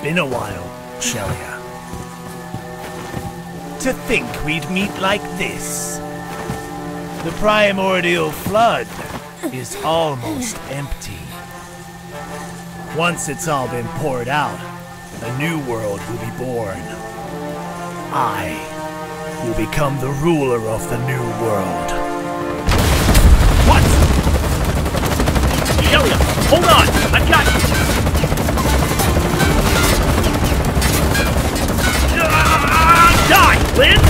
been a while, Shelia. To think we'd meet like this. The primordial flood is almost empty. Once it's all been poured out, a new world will be born. I will become the ruler of the new world. What? Shelia, hold on! I've got you! Die, Lynn!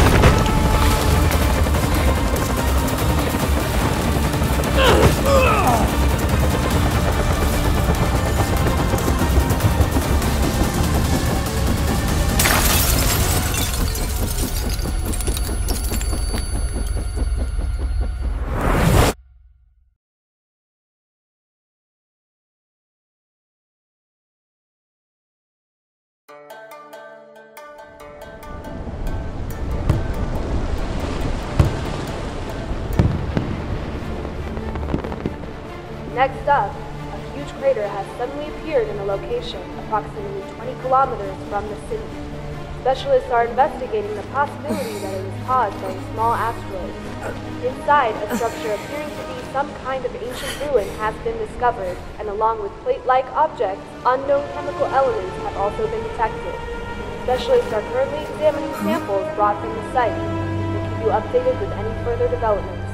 Next up, a huge crater has suddenly appeared in a location approximately 20 kilometers from the city. Specialists are investigating the possibility that it was caused by a small asteroid. Inside, a structure appearing to be some kind of ancient ruin has been discovered, and along with plate-like objects, unknown chemical elements have also been detected. Specialists are currently examining samples brought from the site. We'll keep you updated with any further developments.